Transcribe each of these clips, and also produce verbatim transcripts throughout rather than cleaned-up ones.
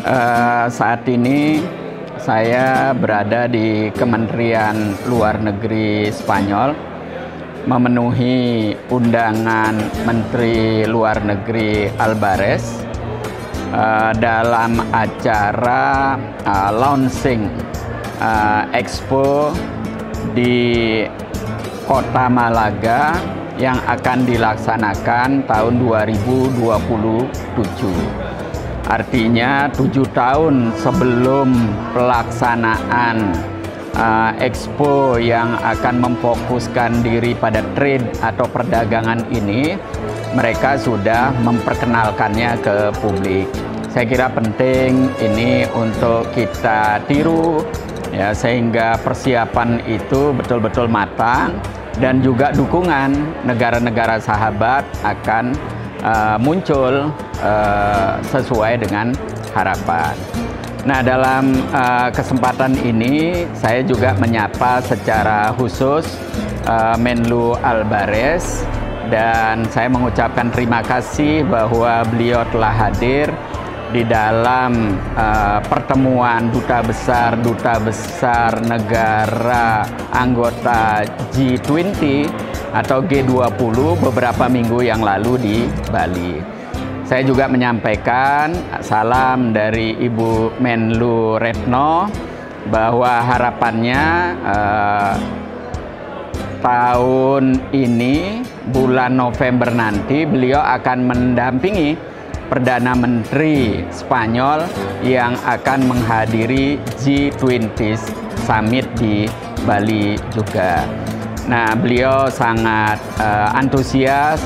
Uh, saat ini saya berada di Kementerian Luar Negeri Spanyol, memenuhi undangan Menteri Luar Negeri Albares uh, dalam acara uh, launching uh, Expo di Kota Malaga yang akan dilaksanakan tahun dua ribu dua puluh tujuh. Artinya tujuh tahun sebelum pelaksanaan uh, Expo yang akan memfokuskan diri pada trade atau perdagangan ini, mereka sudah memperkenalkannya ke publik. Saya kira penting ini untuk kita tiru, ya, sehingga persiapan itu betul-betul matang dan juga dukungan negara-negara sahabat akan uh, muncul uh, sesuai dengan harapan. Nah, dalam uh, kesempatan ini saya juga menyapa secara khusus uh, Menlu Albares, dan saya mengucapkan terima kasih bahwa beliau telah hadir di dalam uh, pertemuan duta besar duta besar negara anggota G dua puluh atau G dua puluh beberapa minggu yang lalu di Bali. Saya juga menyampaikan salam dari Ibu Menlu Retno bahwa harapannya uh, tahun ini bulan November nanti beliau akan mendampingi Perdana Menteri Spanyol yang akan menghadiri G dua puluh Summit di Bali juga. Nah, beliau sangat uh, antusias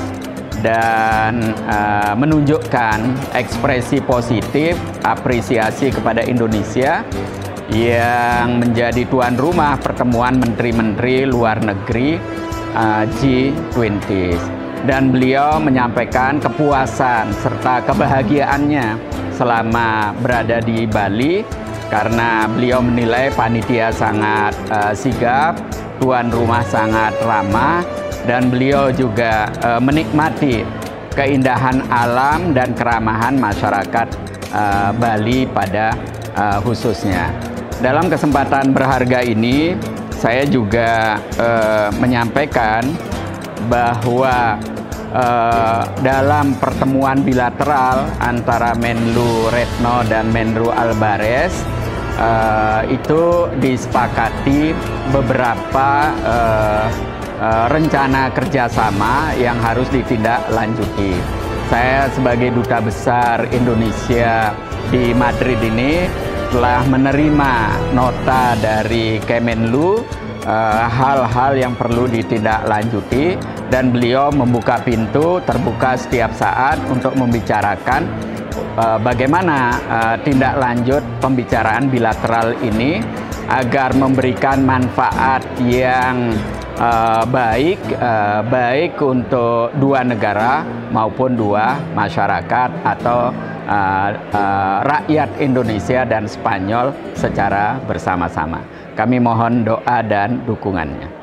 dan uh, menunjukkan ekspresi positif apresiasi kepada Indonesia yang menjadi tuan rumah pertemuan menteri-menteri luar negeri uh, G dua puluh. Dan beliau menyampaikan kepuasan serta kebahagiaannya selama berada di Bali karena beliau menilai panitia sangat uh, sigap, tuan rumah sangat ramah, dan beliau juga uh, menikmati keindahan alam dan keramahan masyarakat uh, Bali pada uh, khususnya. Dalam kesempatan berharga ini, saya juga uh, menyampaikan bahwa uh, dalam pertemuan bilateral antara Menlu Retno dan Menlu Albares uh, itu disepakati beberapa uh, uh, rencana kerjasama yang harus ditindaklanjuti. Saya sebagai Duta Besar Indonesia di Madrid ini telah menerima nota dari Kemenlu hal-hal uh, yang perlu ditindaklanjuti, dan beliau membuka pintu terbuka setiap saat untuk membicarakan uh, bagaimana uh, tindak lanjut pembicaraan bilateral ini agar memberikan manfaat yang uh, baik uh, baik untuk dua negara maupun dua masyarakat atau uh, uh, rakyat Indonesia dan Spanyol secara bersama-sama. Kami mohon doa dan dukungannya.